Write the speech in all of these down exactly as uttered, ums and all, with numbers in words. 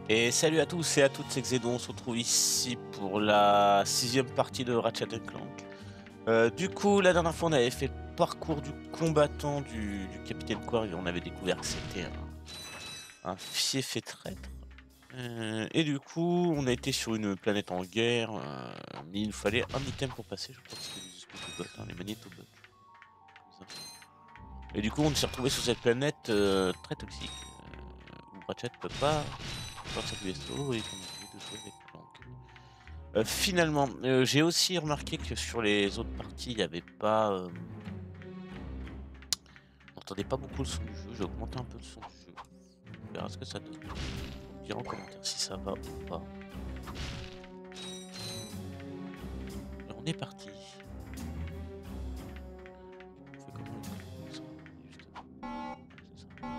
Et salut à tous et à toutes, c'est Xénon, on se retrouve ici pour la sixième partie de Ratchet and Clank. Euh, du coup, la dernière fois, on avait fait le parcours du combattant du, du capitaine Quark et on avait découvert que c'était un, un fief et traître. Euh, et du coup, on a été sur une planète en guerre, euh, mais il nous fallait un item pour passer, je crois que c'était des espèces de bottes, hein, les magnétobots. Comme ça. Et du coup, on s'est retrouvé sur cette planète euh, très toxique, euh, où Ratchet peut pas sortir du vaisseau et qu'on est obligé de jouer avec Clank. Euh, finalement, euh, j'ai aussi remarqué que sur les autres parties, il n'y avait pas. Euh, on n'entendait pas beaucoup le son du jeu. J'ai augmenté un peu le son du jeu. On verra ce que ça donne. Vous me direz en commentaire si ça va ou pas. Et on est parti. On fait comment avec ça, justement. Ouais, c'est ça.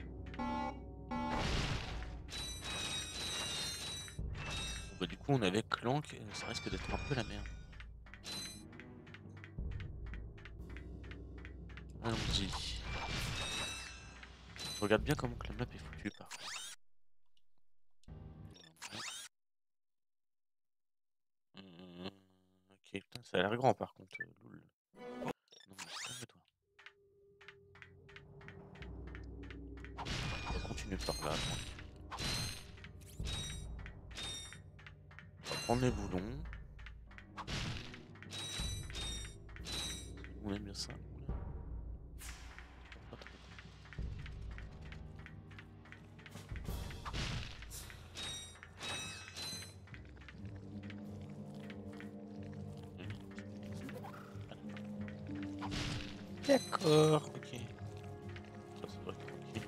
Bon, bah, du coup, on est avec Clank. euh, Ça risque d'être un peu la merde. Allons-y. Je regarde bien comment que la map est foutue par contre. Euh, Ok, putain, ça a l'air grand par contre. euh, Loul. Non, mais calme-toi. On va continuer par là. On va prendre les boulons. On aime bien ça. Oula. Pas trop. D'accord, ok. Ça, ça doit être tranquille.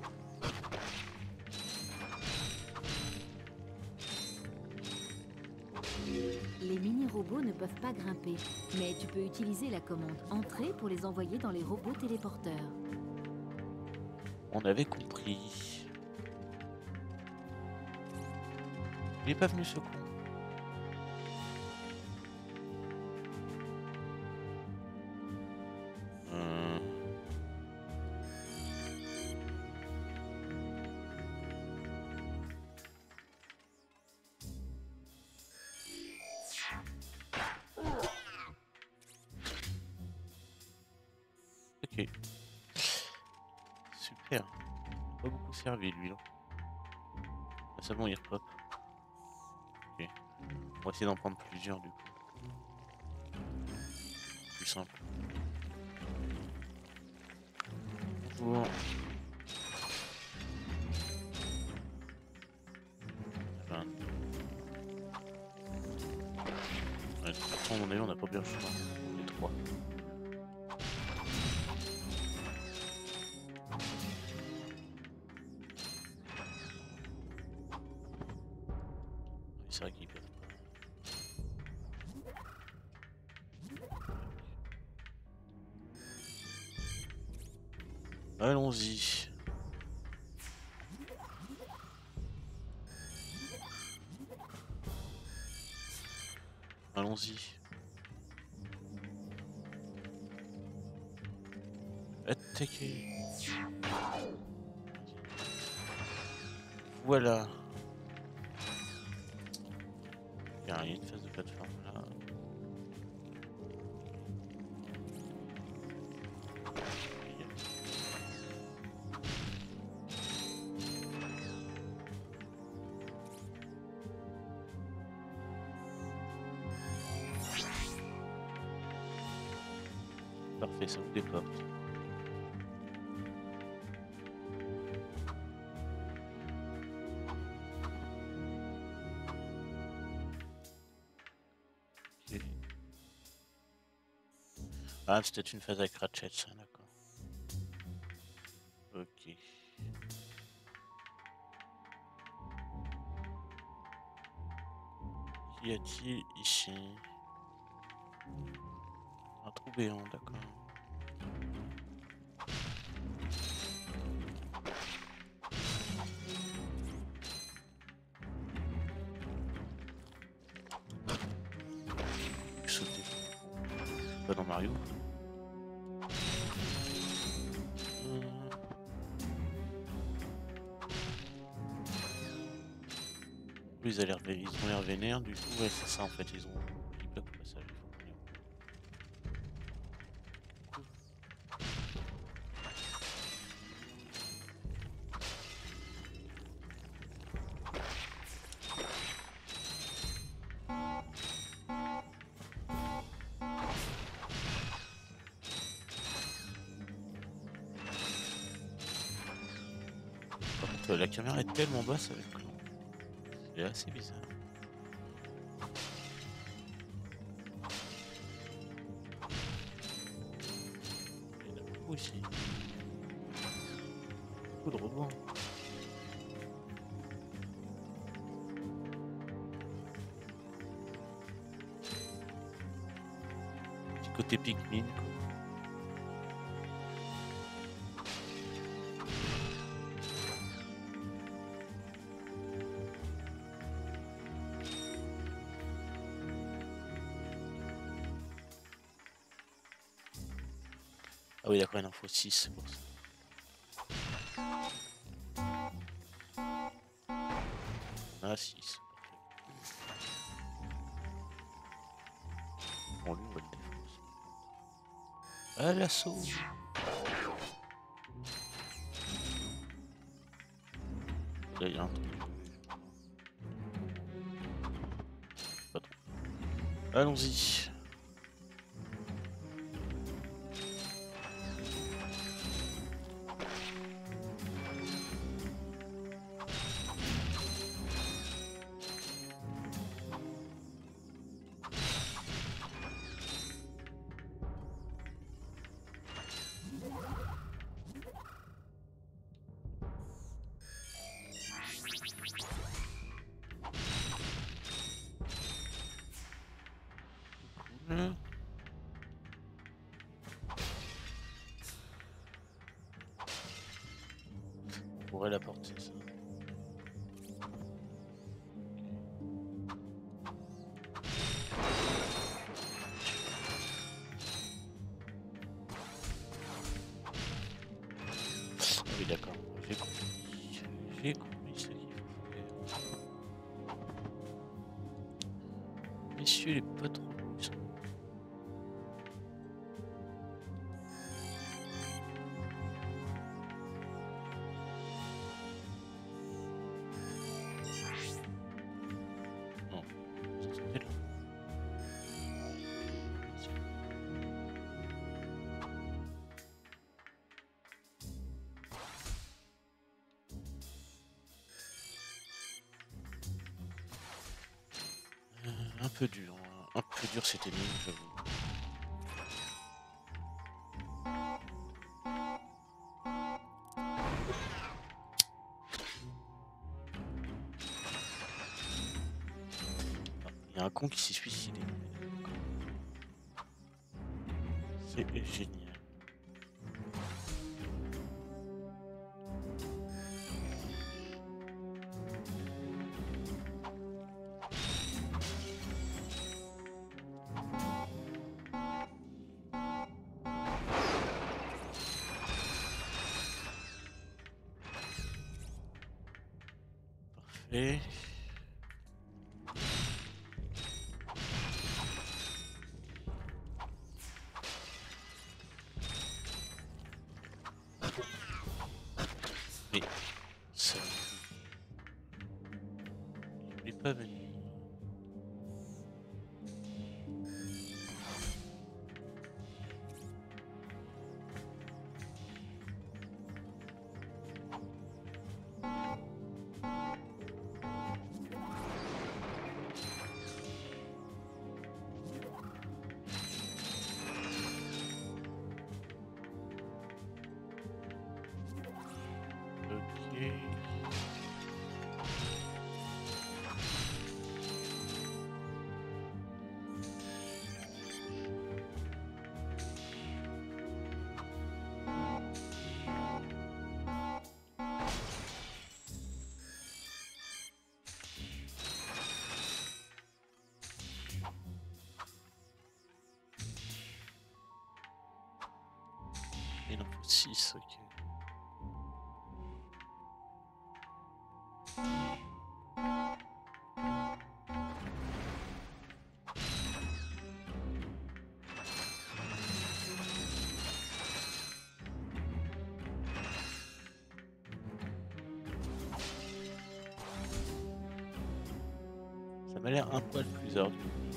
Les mini-robots ne peuvent pas grimper, mais tu peux utiliser la commande Entrée pour les envoyer dans les robots téléporteurs. On avait compris. Il est pas venu ce con. Euh... Ok. Super. Pas beaucoup servi lui. Hein. Ah, c'est bon, il repop. Ok. On va essayer d'en prendre plusieurs du coup. Plus simple. Bonjour. Enfin, ouais, de toute façon, à mon avis, on n'a pas bien le choix. On est trois. Oui, c'est vrai qu'ils peuvent pas. Allons-y. Allons-y. Attaquez. Voilà. Il y a une phase de plateforme là. Parfait, ça vous déporte. Ok. Ah, c'est peut-être une phase avec Ratchet, ça, d'accord. Ok. Qu'y a-t-il ici? Un trou béant, d'accord. Sauter. Pas dans Mario. Hum. Ils, ont l'air vé- ils ont l'air vénères, du coup, ouais, c'est ça en fait, ils ont. Ils bloquent le passage. Par contre, la caméra est tellement basse avec le. C'est assez bizarre. Il y en a beaucoup ici. Beaucoup de robots. Petit côté Pikmin, quoi. Ah oui, d'accord, il en faut six, c'est pour ça. Ah, six. Bon, lui, on va le défoncer. Ah, l'assaut. Là, il y a un truc. Pas trop. Allons-y. Cool. On pourrait la porter, ça. Ah oui, d'accord. J'ai compris. J'ai compris ce qu'il faut faire. Messieurs les patrons, ils sont... Non, ça c'était là. Euh, un peu dur, hein. Un peu dur cette énigme, j'avoue. Il y a un con qui s'est suicidé. C'est génial. Parfait. Mais ça... Il n'est pas venu. Ok. Il en faut six, ok. Ça m'a l'air un poil plus ardu.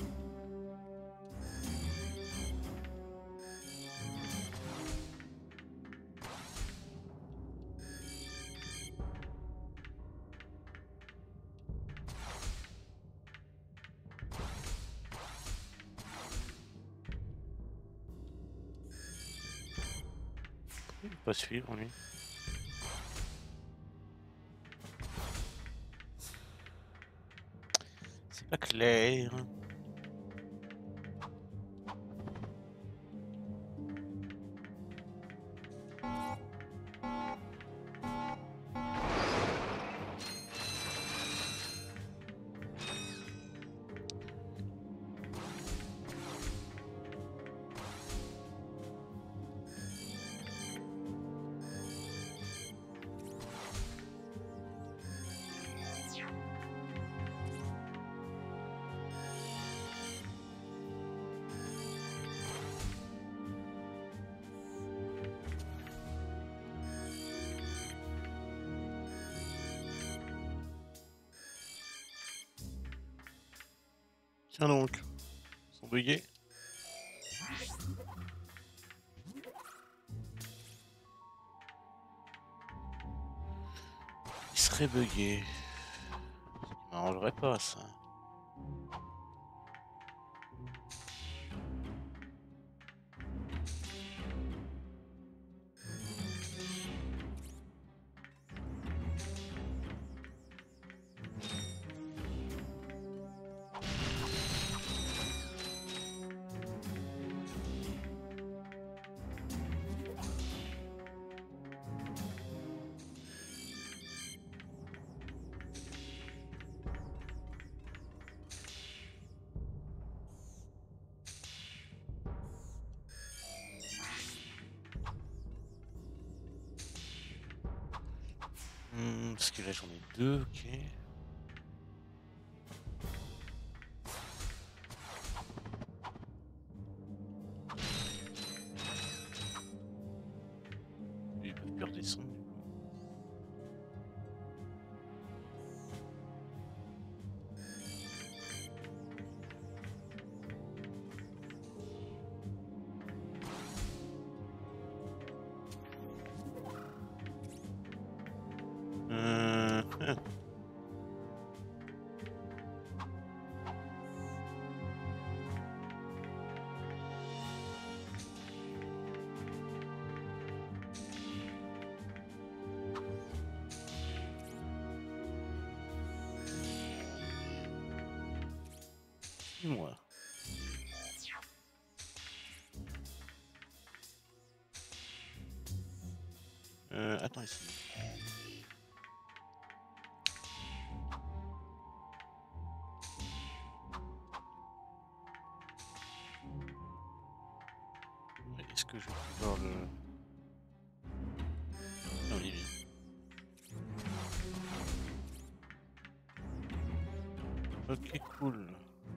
Il peut pas suivre lui. C'est pas clair. Tiens donc, ils sont buggés. Ils seraient buggés. Ça m'arrangerait pas ça. Hmm, parce que là j'en ai deux, ok. Ils peuvent plus redescendre du coup. Euh... hein. Dis-moi. Euh, attends ici. Ouais, est-ce que je vais pouvoir le... Non, il est bien. Ok, cool.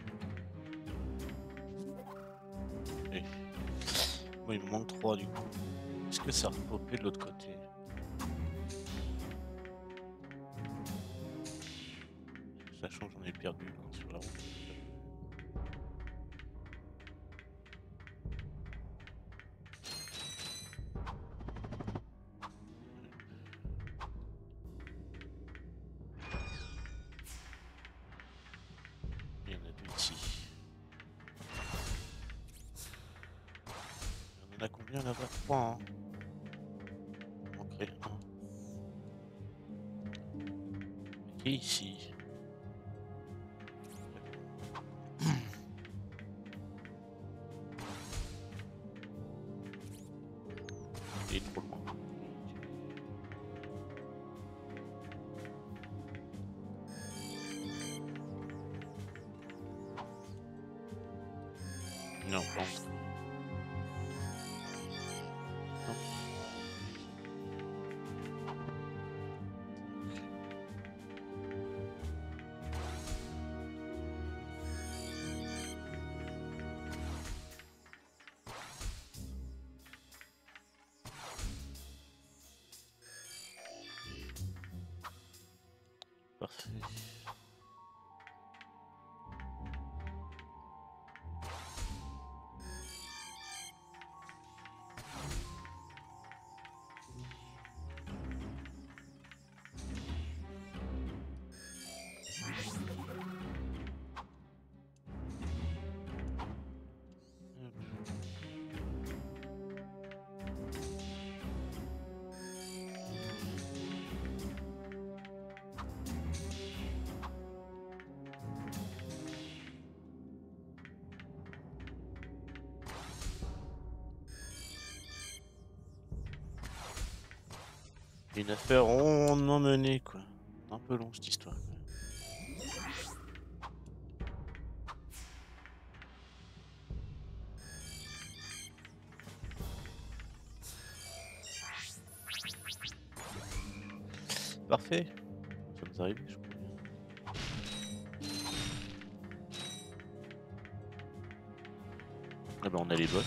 Et... Bon, il me manque trois du coup. Est-ce que ça a repopé de l'autre côté? Sachant que j'en ai perdu un sur la route. Il y en a deux ici. Il y en a combien là-bas? Trois, hein. Il manquerait un. Et ici. Il est trop loin. Non, pas entre. Non. Parfait. Une affaire rondement menée, quoi. Un peu long cette histoire. Parfait. Ça nous arrive, je crois. Ah ben on a les bottes.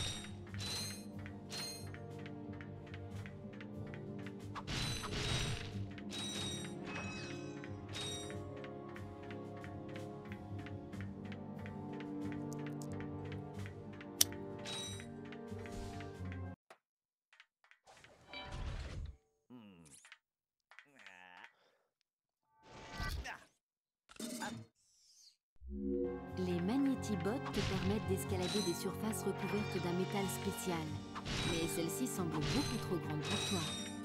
Les magnétibottes te permettent d'escalader des surfaces recouvertes d'un métal spécial. Mais celle-ci semble beaucoup trop grande pour toi.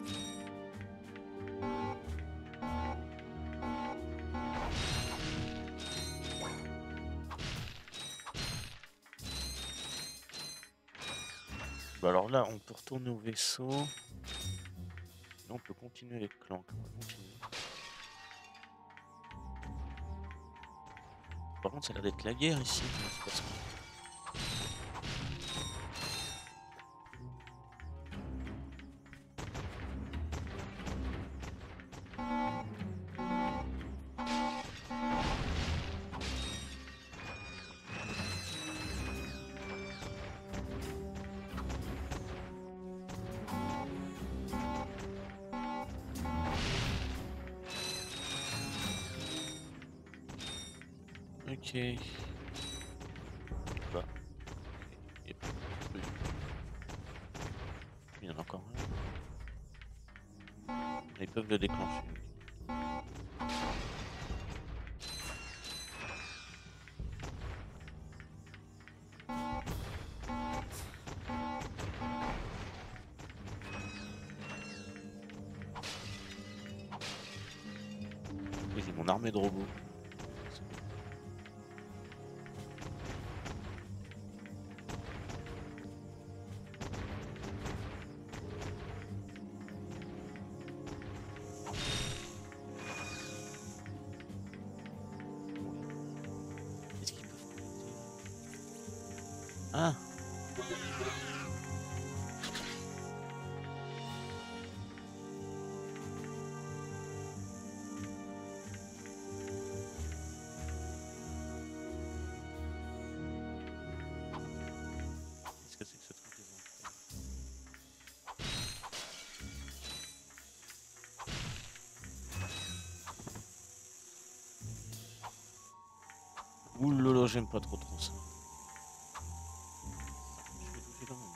Bah alors là, on peut retourner au vaisseau. Là, on peut continuer avec Clank. On va continuer. Par contre, ça a l'air d'être la guerre ici. C'est pas ça. Ok. Bah. Yep. Oui. Il y en a encore un. Ils peuvent le déclencher. Oui, j'ai mon armée de robots. Qu'est-ce qu'ils peuvent connecter? Ah! Qu'est-ce que c'est que ce truc qu'ils ont fait? Ouh lolo, j'aime pas trop trop ça. Je vais toucher quand même.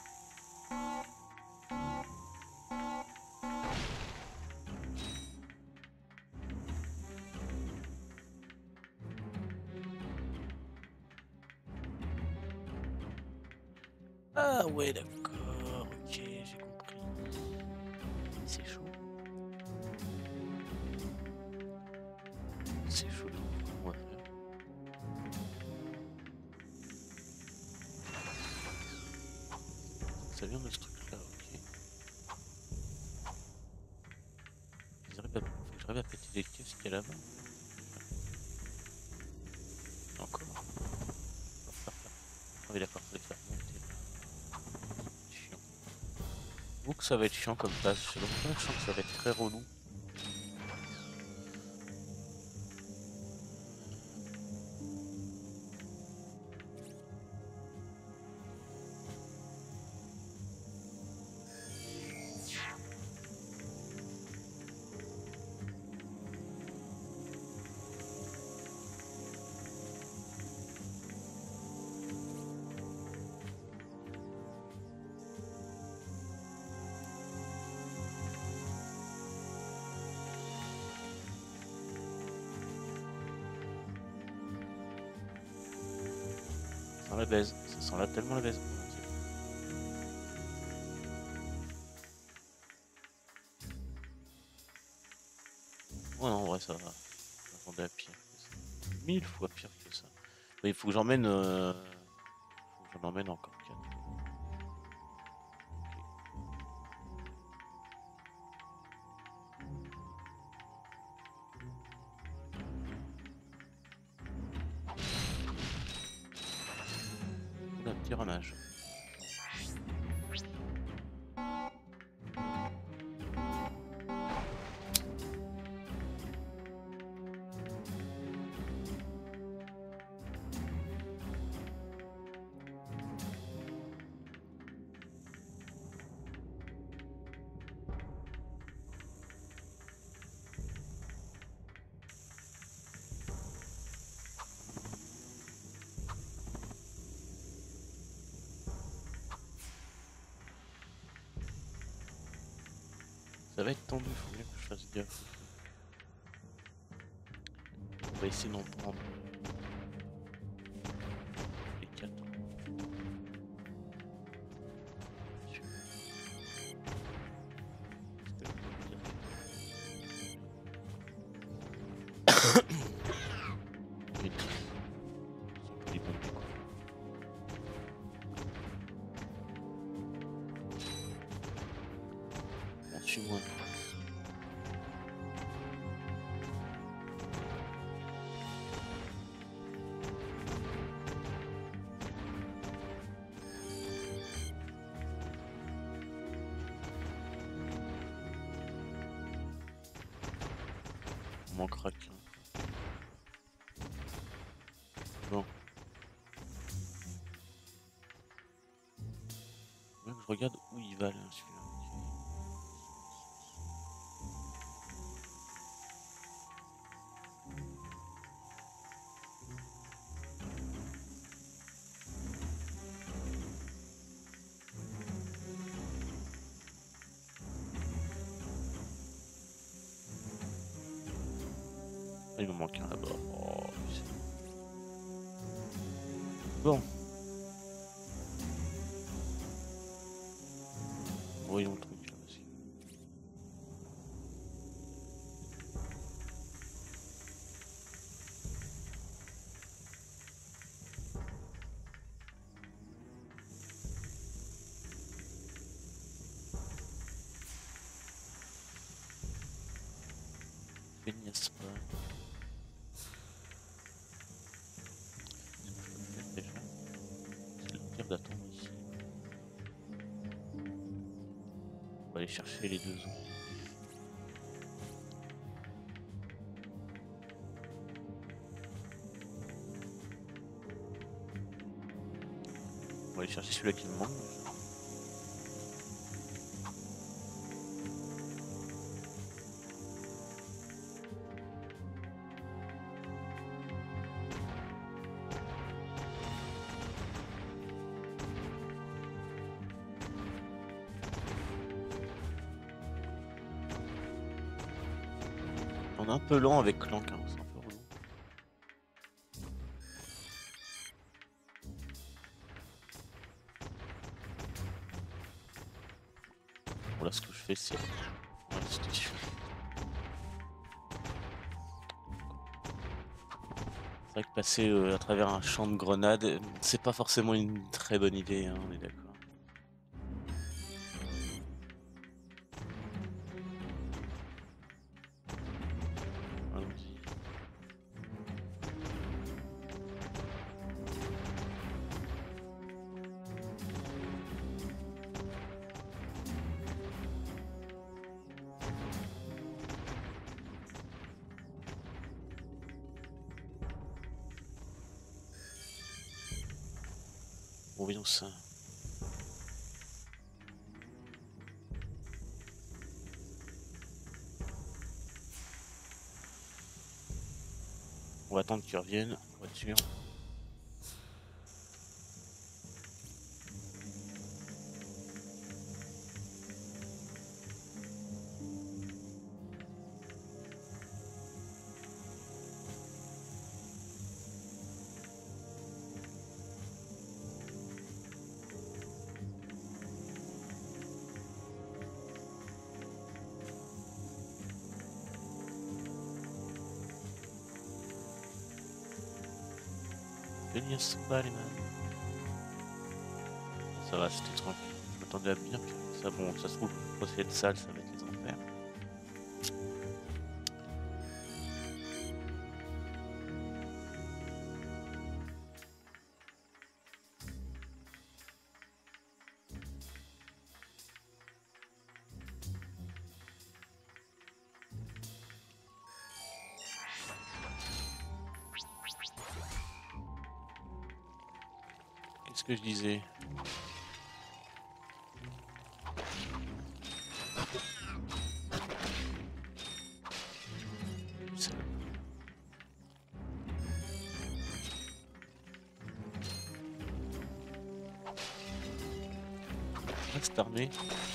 Ah ouais, d'accord, ok, j'ai compris. C'est chaud. C'est chaud, comment on va faire? Ça vient de ce truc-là, ok. J'arrive à... Faut que j'arrive à péter les caisses qu'il y a là-bas. Encore. Ah oui d'accord, faut les faire monter là. Chiant. Ou que ça va être chiant comme ça, je sais pas pourquoi je sens que ça va être très relou. Ça sent la baise, ça sent là tellement la baise. Oh non, en vrai ça va. Je m'attendais à pire que ça. Mille fois pire que ça. Mais il faut que j'emmène... Euh... Faut que j'en emmène encore quatre. Tyrannage. Ça va être tendu, faut bien que je fasse gaffe. On va essayer d'en prendre les quatre. Bon, suis-moi. On manquera qu'un. Bon. Faut que je regarde où il va là, celui-là. Il me manque un là-bas. Oh, bon. Voyons le truc là aussi. Feignasse pas. C'est le pire d'attendre ici. On va aller chercher les deux autres. On va aller chercher celui-là qui me manque. On est un peu lent avec Clank, hein, c'est un peu relou. Bon là ce que je fais c'est l'institution. C'est vrai que passer euh, à travers un champ de grenades, euh, c'est pas forcément une très bonne idée, hein, on est d'accord. Allons-y. Bon, voyons ça. On va attendre qu'ils reviennent, voiture. Feignasse pas les man. Ça va, c'était tranquille. Je m'attendais à bien pire que ça. Bon, ça se trouve, pour cette salle, ça va être les enfers. ce que je disais. Ça- Reste armé.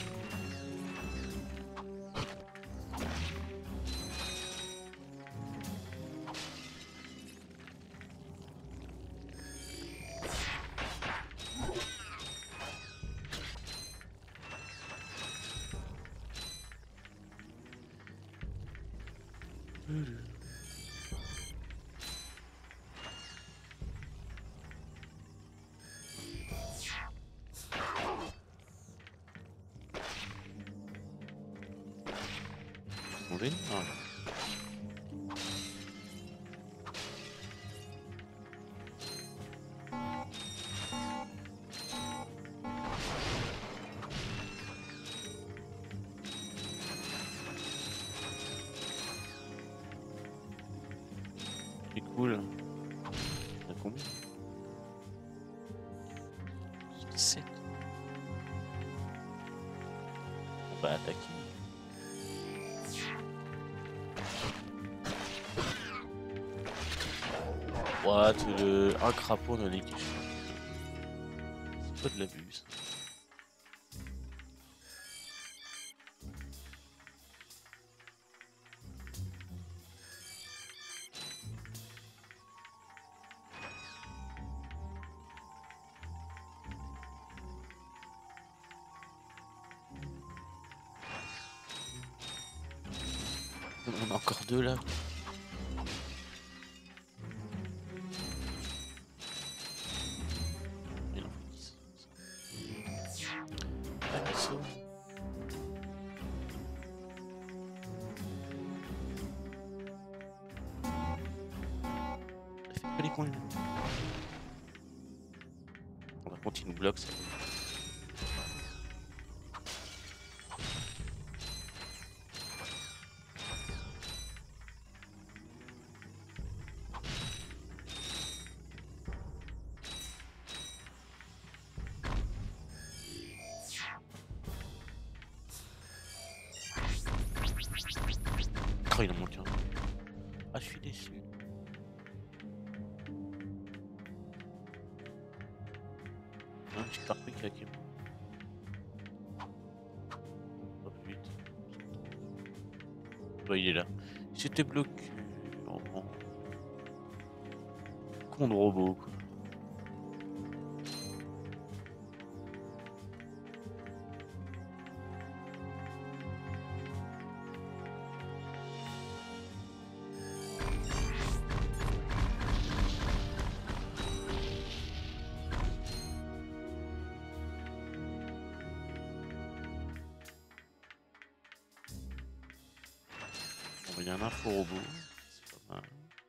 Mauvais. Voilà. C'est cool. T'as combien? sept. On va attaquer. What, le... un crapaud dans l'équipe. C'est pas de l'abus ça. On a encore deux là. Il en faut dix. Ah, ils sont- Ça fait pas les coins. On va continuer nous bloquer ça. Oh, il en manque un. Ah, je suis déçu. Un petit parfait qui a qui Pas plus vite. Bah, il est là. J'étais bloqué. Oh, oh. Con de robot, quoi. Bon, il y a un info robot. C'est pas mal.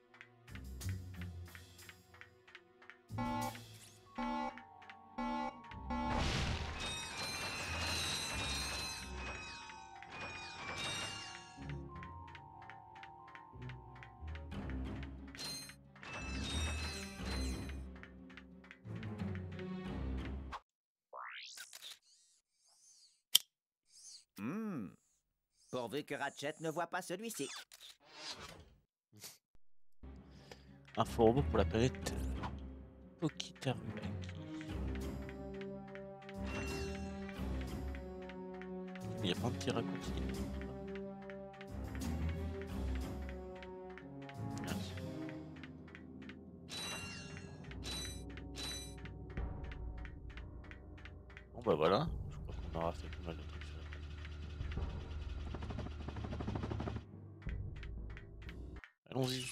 Hmm. Pourvu que Ratchet ne voit pas celui-ci. Info robot pour la planète Pokitarulaki. Il y a plein de petits raccourcis. Merci. Bon bah voilà, je crois qu'on aura fait pas mal de trucs sur la planète. Allons-y.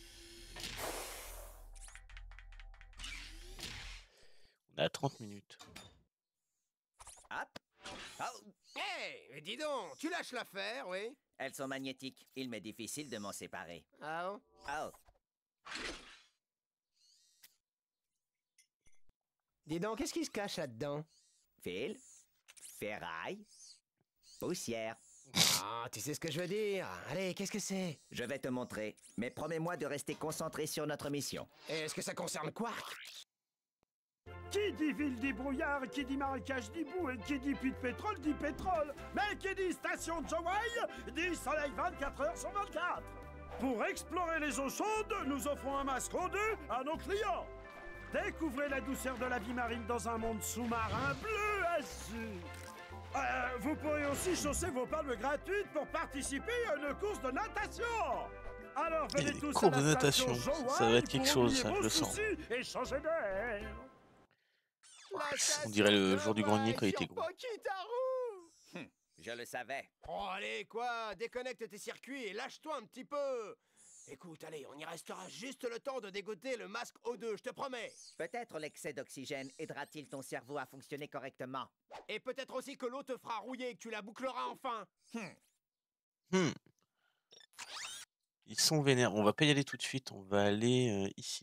On est à trente minutes. Hop. Oh, Hé, hey, dis donc, tu lâches l'affaire, oui? elles sont magnétiques. Il m'est difficile de m'en séparer. Ah bon? Oh, Dis donc, qu'est-ce qui se cache là-dedans? fil, ferraille, poussière. Ah, tu sais ce que je veux dire. Allez, qu'est-ce que c'est? Je vais te montrer, mais promets-moi de rester concentré sur notre mission. Est-ce que ça concerne Quark? Qui dit ville dit brouillard, qui dit marécage dit boue, et qui dit puits de pétrole dit pétrole. Mais qui dit station de Hawaï dit soleil vingt-quatre heures sur vingt-quatre. Pour explorer les eaux chaudes, nous offrons un masque O deux à nos clients. Découvrez la douceur de la vie marine dans un monde sous-marin bleu azur. Euh, vous pourrez aussi chausser vos palmes gratuites pour participer à une course de natation. Alors venez Et tous cours à de la natation, station ça va être quelque Joailles chose, pour ça, je oublier le vos sens. soucis et changer d'air. On dirait le jour du grenier quand il était gros. Hum, je le savais. Oh, allez, quoi? Déconnecte tes circuits et lâche-toi un petit peu. Écoute, allez, on y restera juste le temps de dégoter le masque O deux, je te promets. Peut-être l'excès d'oxygène aidera-t-il ton cerveau à fonctionner correctement. Et peut-être aussi que l'eau te fera rouiller et que tu la boucleras enfin. Hum. Hmm. Ils sont vénères. On va pas y aller tout de suite. On va aller euh, ici.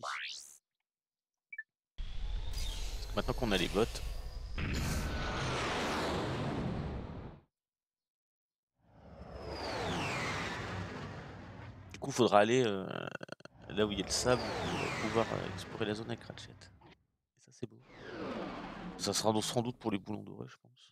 Maintenant qu'on a les bottes. Du coup, il faudra aller euh, là où il y a le sable pour pouvoir euh, explorer la zone avec Ratchet. Et ça, c'est beau. Ça sera donc sans doute pour les boulons dorés, je pense.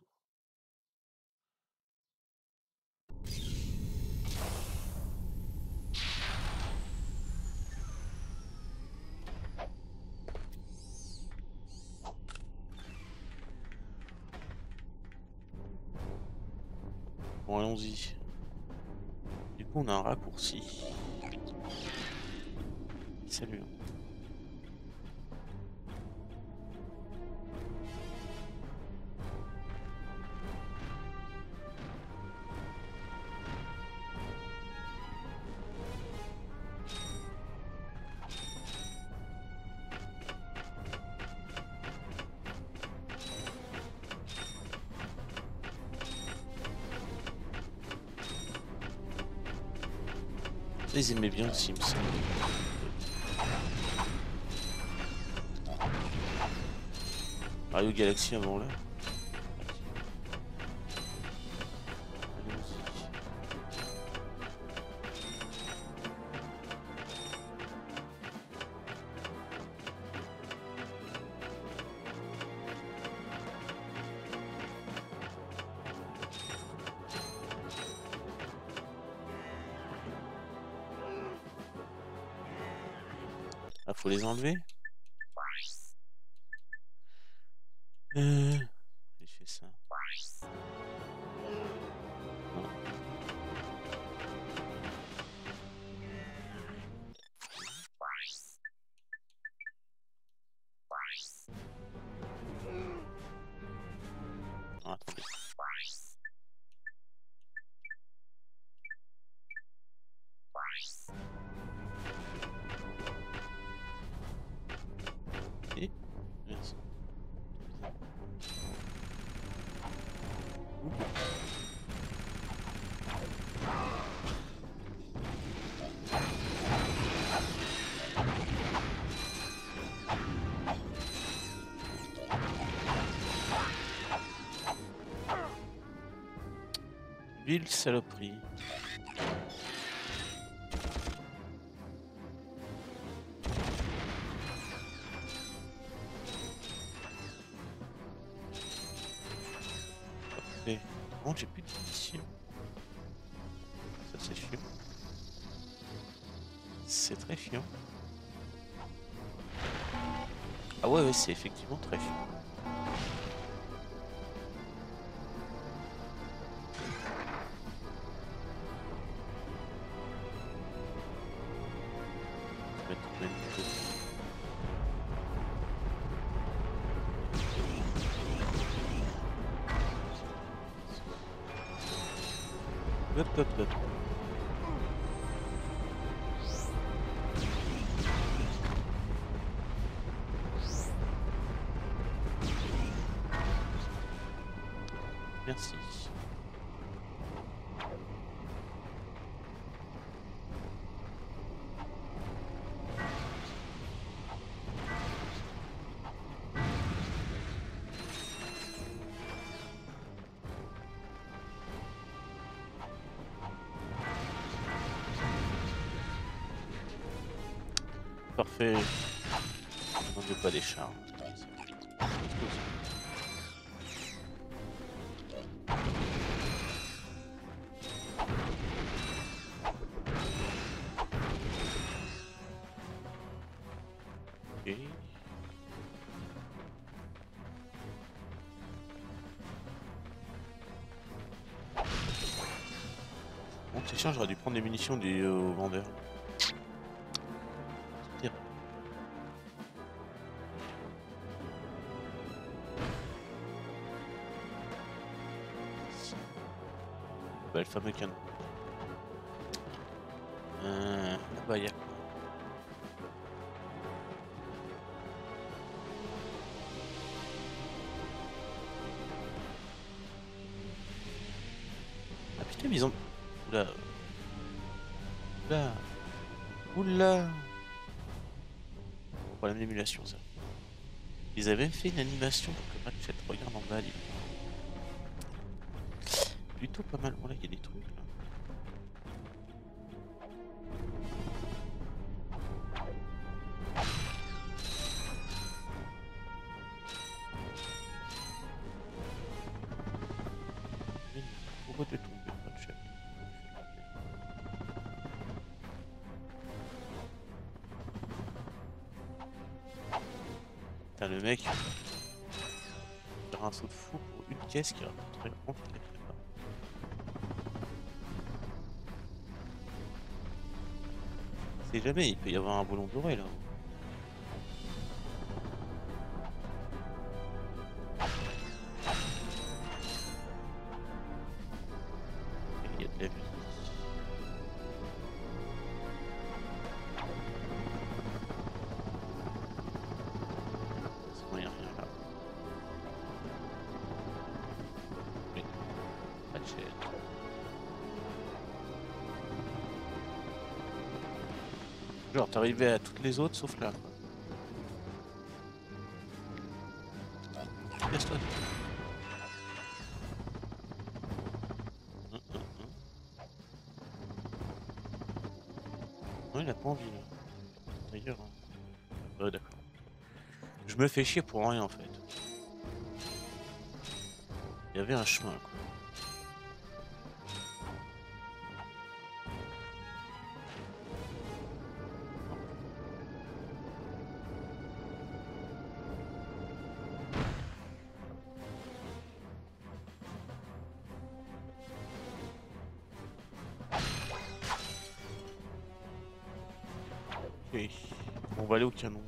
Bon, allons-y. Du coup, on a un raccourci. Salut. Ils aimaient bien aussi, il me semble. Mario Galaxy avant là. Allons-y. Ah, faut les enlever. Euh... J'ai fait ça. Non. Non, attendez. Et merci. Ville saloperie. Parfait. Bon, j'ai plus de munitions. Ça c'est chiant. C'est très chiant. Ah ouais, ouais, c'est effectivement très chiant. Je vais mettre combien de choses. Hop, hop, hop. Merci. Parfait. On ne veut pas des charmes. chose. Ok. Bon, c'est chiant, j'aurais dû prendre des munitions du euh, vendeur. C'est terrible. Bah, le fameux canon. Euh, là-bas, il y a quoi? Ah putain, mais ils ont... Oula. Oula. Oula. Problème d'émulation, ça. Ils avaient même fait une animation pour que Ratchet regarde en bas. Plutôt pas mal. Bon, là, il y a des trucs, là. Pourquoi t'es tombé, Ratchet? Putain, le mec... faire un saut de fou pour une caisse qui rapporterait vraiment qu'il l'a fait pas. C'est jamais, il peut y avoir un boulon doré là. Il y a de la vie. Sinon, il n'y a rien là. Oui. Ratchet. Genre, t'arrivais à toutes les autres sauf là. Casse-toi. Hum, hum, hum. Non, il a pas envie là. D'ailleurs. Hein. Ouais, d'accord. Je me fais chier pour rien en fait. Il y avait un chemin quoi. Ok, on va aller au canon.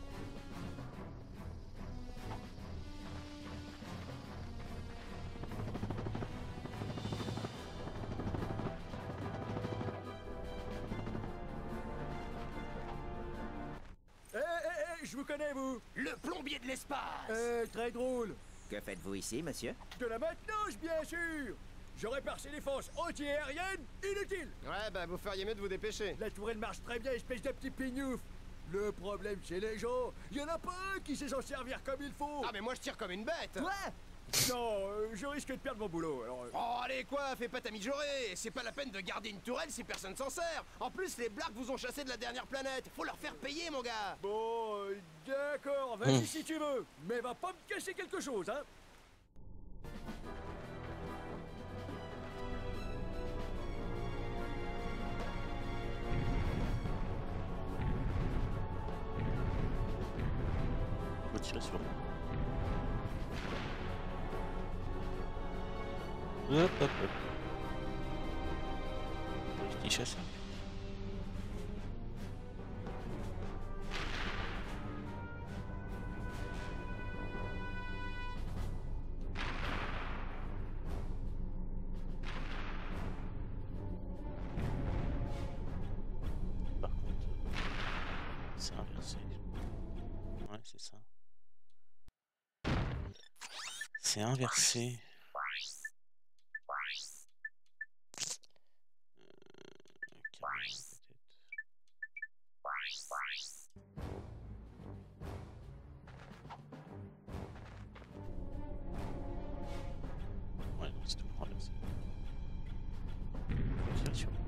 Eh, eh, eh, je vous connais, vous. Le plombier de l'espace. Euh, très drôle. Que faites-vous ici, monsieur? De la maintenance, bien sûr. Je répare ces défenses anti-aériennes inutiles. Ouais, bah vous feriez mieux de vous dépêcher. La tourelle marche très bien, espèce de petit pignouf. Le problème chez les gens, il y en a pas un qui sait s'en servir comme il faut. Ah mais moi je tire comme une bête. Toi? Non, euh, je risque de perdre mon boulot, alors... euh, Oh allez quoi, fais pas ta mijaurée. C'est pas la peine de garder une tourelle si personne s'en sert. En plus les blagues vous ont chassé de la dernière planète. Faut leur faire payer mon gars. Bon, euh, d'accord, vas-y si tu veux. Mais va pas me casser quelque chose, hein. Faut tirer sur moi. Hop hop hop. Petit chasseur. Par contre, c'est inversé. Ouais, c'est ça. C'est inversé. Ouais, non, c'est tout inversé. Faut tirer sur.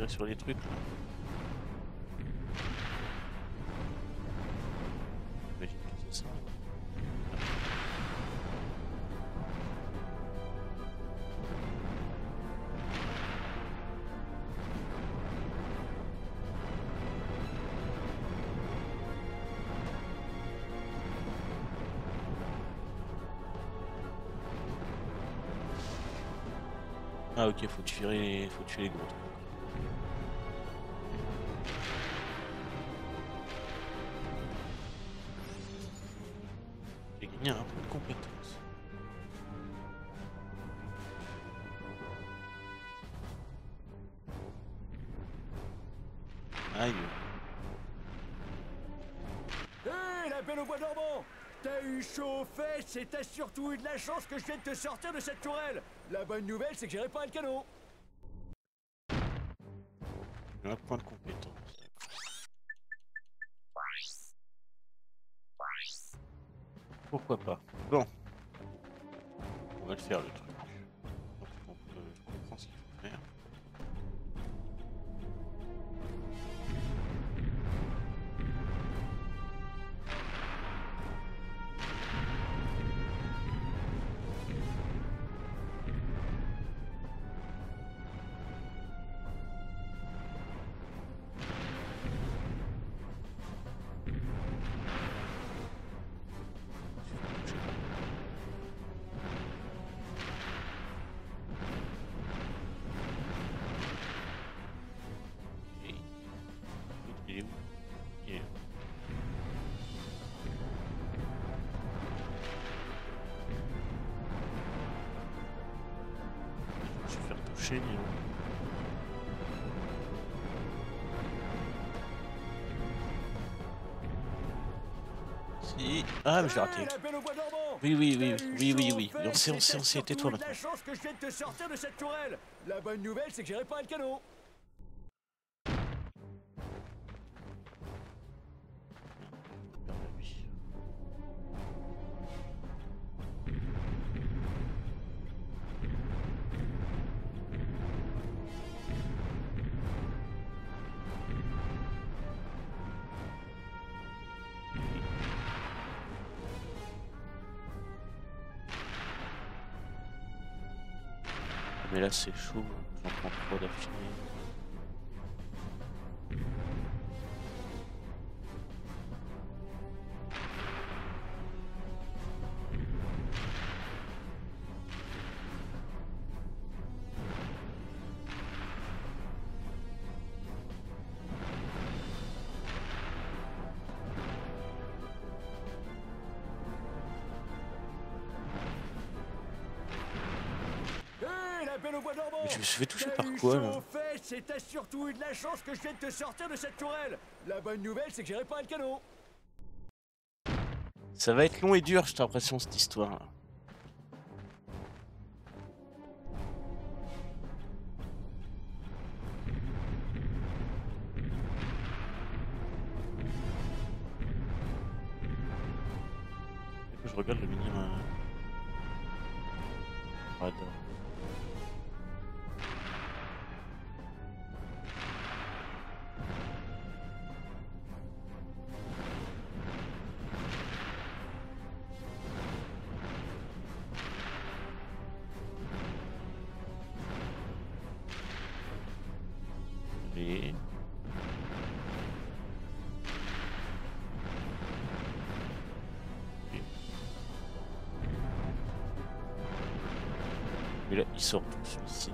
tirer sur les trucs là. J'imagine que c'est ça. Ah ok, faut tuer, faut tuer les gros trucs. J'ai gagné un peu de compétences. Aïe. Hé, la belle au bois dormant! T'as eu chaud aux fesses et t'as surtout eu de la chance que je vienne te sortir de cette tourelle! La bonne nouvelle, c'est que j'ai réparé le canot! J'ai un point de compétence. Pourquoi pas? Bon. On va le faire le truc. Donc, on peut- je comprends ce qu'il faut faire. Et... Il est où? Il est là. Je vais me faire toucher, dis donc. Si. Ah, mais je l'ai raté. Hé, la belle au bois dormant! Oui, oui, oui, T'as eu oui, oui, chaud oui. aux On fesses sait, on et sait, t'as on sait. Tais-toi surtout eu de maintenant. la chance que je vienne te sortir de cette tourelle! La bonne nouvelle, c'est que j'ai réparé le canot! Lui. Mais là c'est chaud, j'en prends trois d'affilée. Hé, la belle au bois dormant! Mais je me suis fait toucher T'as par eu quoi chaud là? aux fesses et t'as surtout eu de la chance que je vienne te sortir de cette tourelle! La bonne nouvelle, c'est que j'ai réparé le canot! Ça va être long et dur, j'ai l'impression, cette histoire là. Je regarde le mini euh... radar. Et... Mais là, il sort tout celui-ci.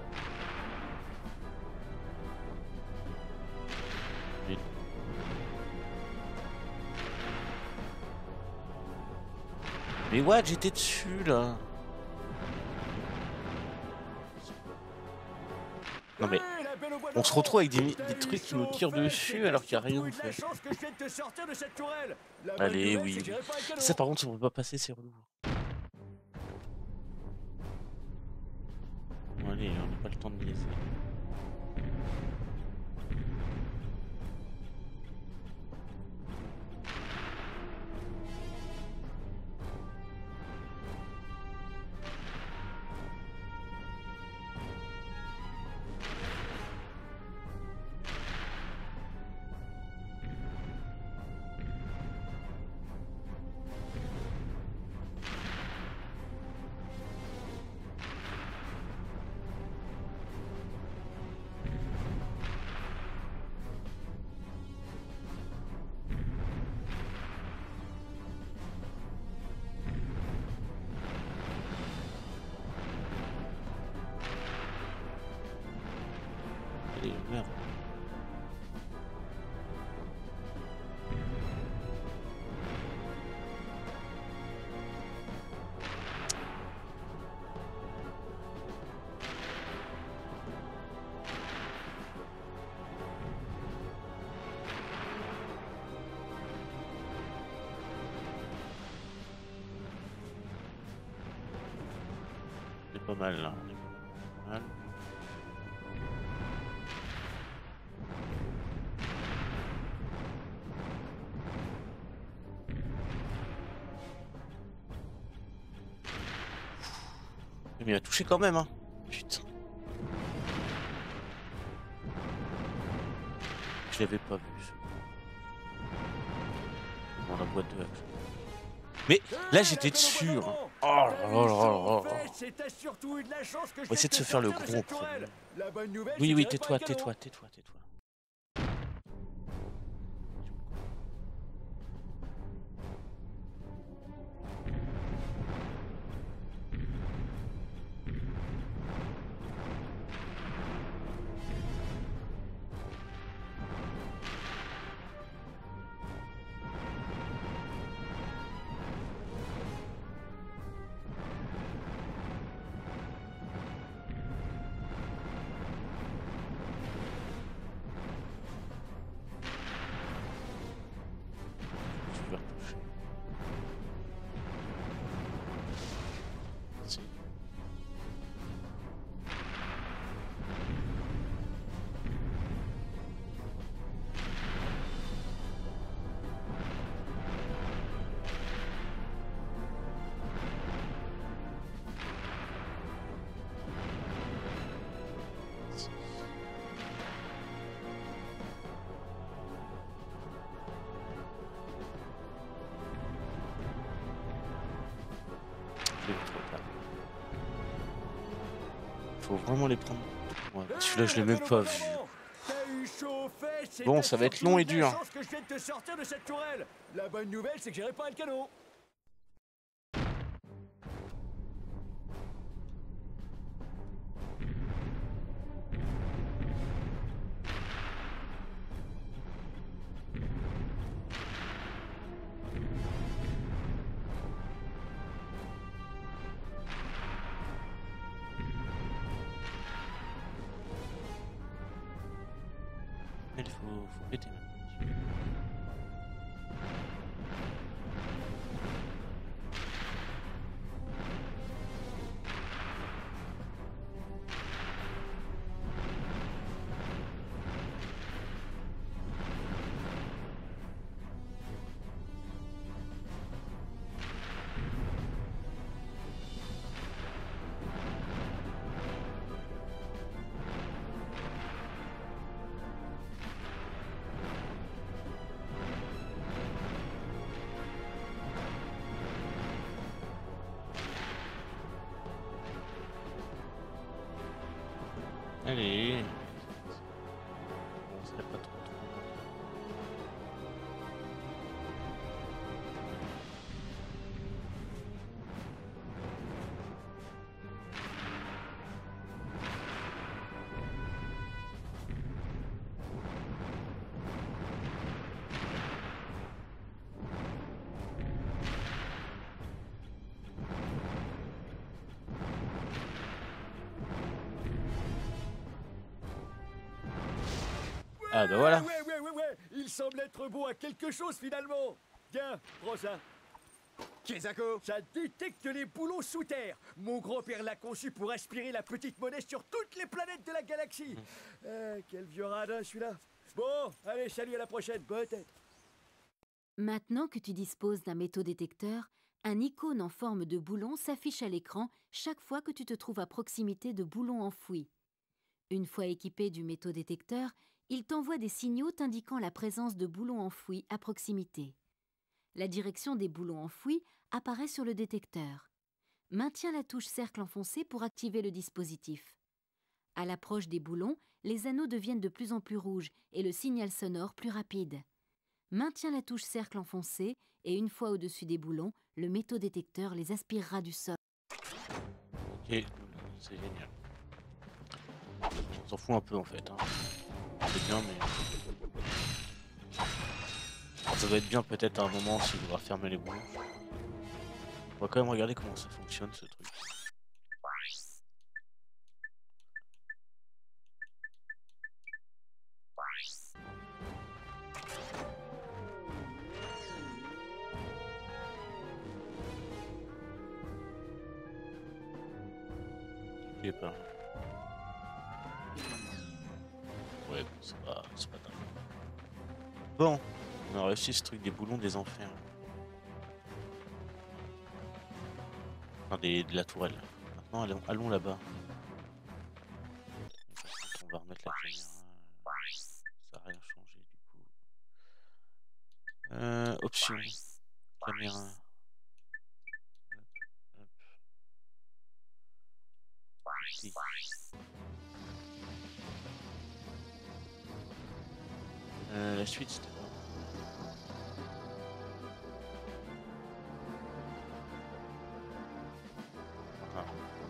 Mais... Mais what, j'étais dessus là. Non mais, Hé, la belle au bois on se dormant! retrouve avec des, T'as des eu trucs qui chaud nous aux tirent fesses et dessus t'as alors qu'il n'y a rien surtout en eu de la fait. chance que je vienne te sortir de cette tourelle! La bonne Allez, nouvelle, oui, c'est que j'ai oui. réparé le canot! Ça par contre, on peut pas passer, c'est relou. Bon, allez, on n'a pas le temps de niaiser. pas mal là. On est pas mal. Mais il a touché quand même, hein. Putain. Je l'avais pas vu. Dans la boîte de hache. Mais là j'étais dessus. Hein. Oh là là là là là. On va essayer de se faire le gros premier. Oui, oui, tais-toi, tais-toi, tais-toi, tais-toi. Faut vraiment les prendre. Ouais, celui-là, je l'ai même pas vu. Bon, ça va être long et dur. La bonne nouvelle, c'est que j'ai réparé le canot. Il faut, faut péter maintenant. Allez. Bon, ça serait pas trop trop. Ah bah voilà. Ouais, ouais, ouais, ouais. Il semble être bon à quelque chose finalement. Tiens, prends ça. Kezako, Ça détecte les boulons sous terre. Mon grand-père l'a conçu pour aspirer la petite monnaie sur toutes les planètes de la galaxie. Ah, quel vieux radin celui-là. Bon, allez, salut, à la prochaine, peut-être. Maintenant que tu disposes d'un métaux-détecteur, un icône en forme de boulon s'affiche à l'écran chaque fois que tu te trouves à proximité de boulons enfouis. Une fois équipé du métaux-détecteur, il t'envoie des signaux t'indiquant la présence de boulons enfouis à proximité. La direction des boulons enfouis apparaît sur le détecteur. Maintiens la touche cercle enfoncé pour activer le dispositif. À l'approche des boulons, les anneaux deviennent de plus en plus rouges et le signal sonore plus rapide. Maintiens la touche cercle enfoncé et une fois au-dessus des boulons, le métaux-détecteur les aspirera du sol. Ok, c'est génial. On s'en fout un peu en fait. Hein. C'est bien, mais ça va être bien peut-être à un moment s'il voudra fermer les boulons. On va quand même regarder comment ça fonctionne ce truc. Il est pas. Ouais, bon, c'est pas, c'est pas dingue. Bon, on a réussi ce truc des boulons des enfers. Enfin, des, de la tourelle. Maintenant, allons, allons là-bas. On va remettre la caméra. Ça n'a rien changé du coup. Euh, options. Caméra. Hop, hop. Outils. Euh, la suite, c'était pas. Ah.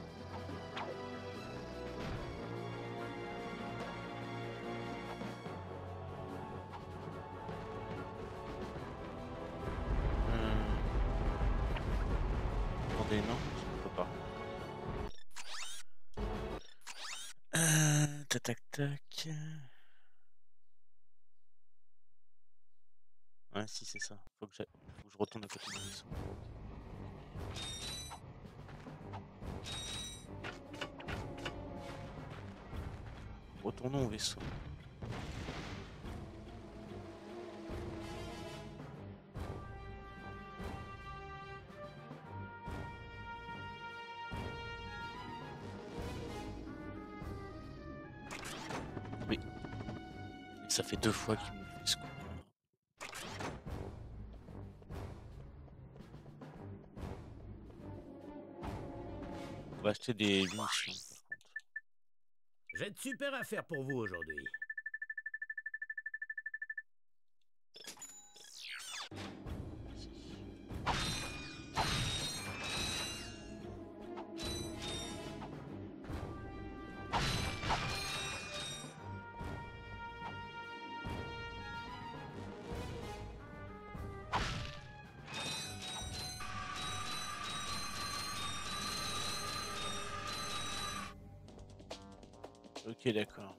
Euh... Attendez, non, je peux pas. Euh, tac tac tac. Ouais, si c'est ça. Faut que, faut que je retourne à côté de vaisseau. Retournons au vaisseau. Oui. Et ça fait deux fois qu'il me fait ce coup. On va acheter des munitions par contre. J'ai de super affaires pour vous aujourd'hui. Ok, d'accord.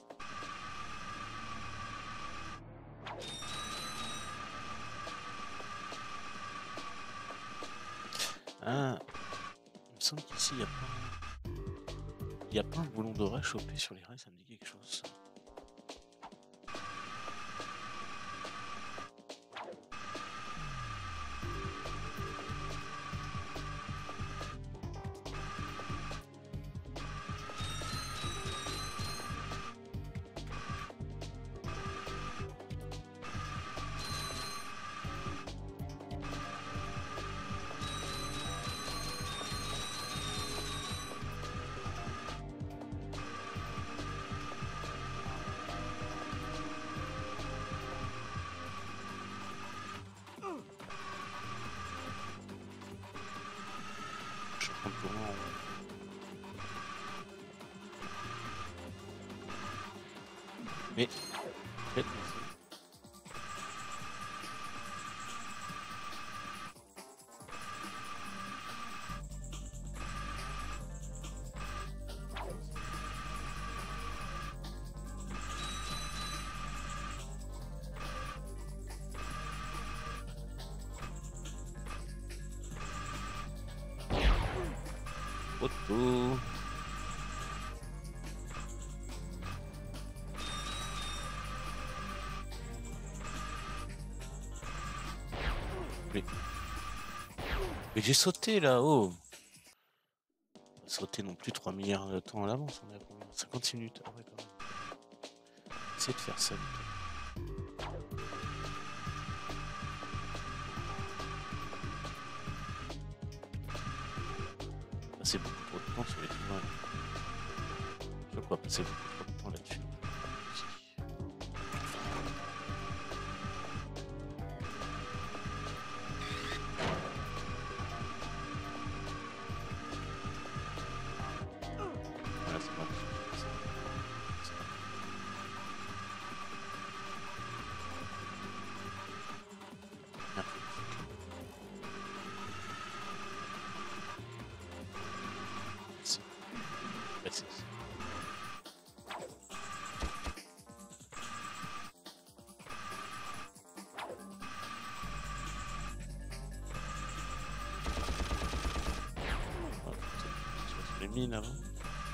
Ah, il me semble qu'ici il n'y a pas. Il n'y a pas un boulon doré à choper sur les rails, ça me dit quelque chose. Je prends pour moi. Mais. Faites Auto. Mais, mais j'ai sauté là-haut. Sauter non plus trois milliards de temps à l'avance, on est à combien cinquante minutes. Ah ouais, quand même. Essayez de faire ça vite. Passer beaucoup trop de temps sur les tours. Je crois passer beaucoup trop de temps là-dessus. Voilà, c'est bon. Merci. Merci. Oh, putain, sur les mines avant.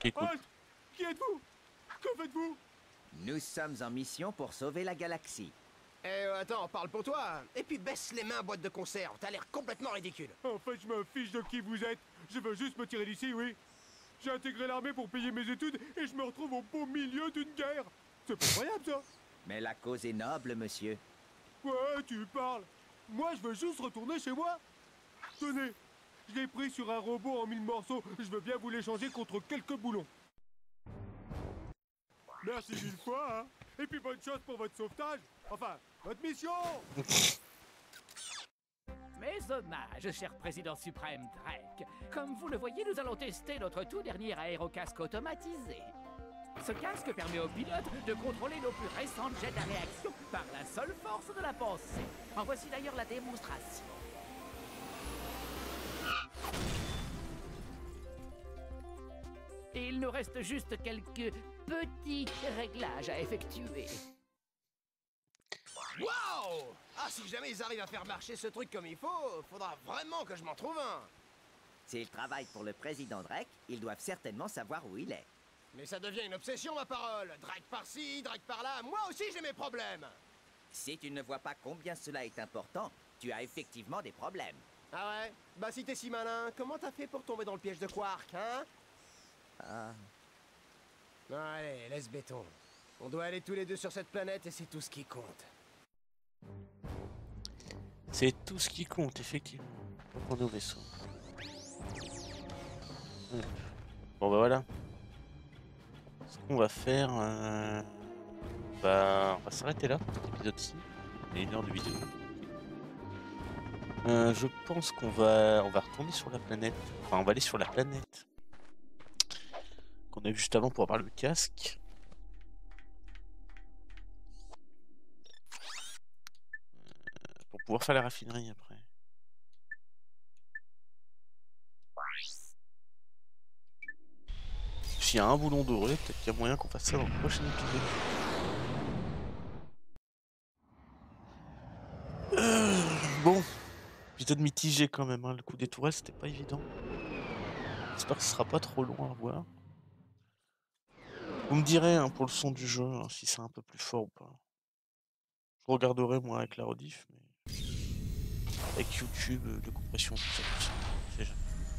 Ok, cool. Halt! Qui êtes-vous? Que faites-vous? Nous sommes en mission pour sauver la galaxie. Eh, euh, attends, parle pour toi. Et puis baisse les mains, boîte de conserve. T'as l'air complètement ridicule. En fait, je me fiche de qui vous êtes. Je veux juste me tirer d'ici, oui. J'ai intégré l'armée pour payer mes études et je me retrouve au beau milieu d'une guerre. C'est pas incroyable, ça. Mais la cause est noble, monsieur. Ouais, tu parles. Moi, je veux juste retourner chez moi. Tenez, je l'ai pris sur un robot en mille morceaux. Je veux bien vous l'échanger contre quelques boulons. Merci mille fois, hein. Et puis bonne chance pour votre sauvetage. Enfin, votre mission. Mes hommages, cher président suprême Drake. Comme vous le voyez, nous allons tester notre tout dernier aérocasque automatisé. Ce casque permet aux pilotes de contrôler nos plus récentes jets à réaction par la seule force de la pensée. En voici d'ailleurs la démonstration. Et il nous reste juste quelques petits réglages à effectuer. Waouh! Ah, si jamais ils arrivent à faire marcher ce truc comme il faut, faudra vraiment que je m'en trouve un. S'ils travaillent pour le président Drake, ils doivent certainement savoir où il est. Mais ça devient une obsession, ma parole. Drake par-ci, Drake par-là. Moi aussi, j'ai mes problèmes. Si tu ne vois pas combien cela est important, tu as effectivement des problèmes. Ah ouais? Bah si t'es si malin, comment t'as fait pour tomber dans le piège de Quark, hein? Ah, Allez, laisse béton. On doit aller tous les deux sur cette planète et c'est tout ce qui compte. C'est tout ce qui compte, effectivement. On est au vaisseau. Hum. Bon bah voilà. Ce qu'on va faire, euh... bah, on va s'arrêter là pour cet épisode-ci. Il y a une heure de vidéo. Euh, je pense qu'on va, on va retourner sur la planète. Enfin, on va aller sur la planète qu'on a vu juste avant pour avoir le casque. Euh, pour pouvoir faire la raffinerie après. S'il y a un boulon doré, peut-être qu'il y a moyen qu'on fasse ça dans le prochain épisode. Euh, bon, épisode mitigé quand même, hein. Le coup des tourelles c'était pas évident. J'espère que ce sera pas trop long à voir. Vous me direz hein, pour le son du jeu hein, si c'est un peu plus fort ou pas. Je regarderai moi avec la rediff, mais avec YouTube, de compression, tout ça, tout ça. Je sais jamais.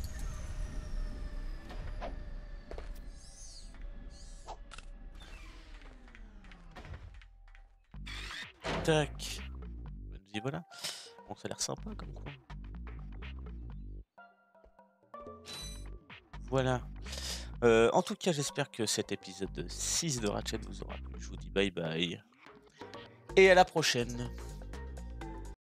Tac. Et voilà. Bon, ça a l'air sympa comme quoi. Voilà. Euh, en tout cas, j'espère que cet épisode six de Ratchet vous aura plu. Je vous dis bye bye. Et à la prochaine.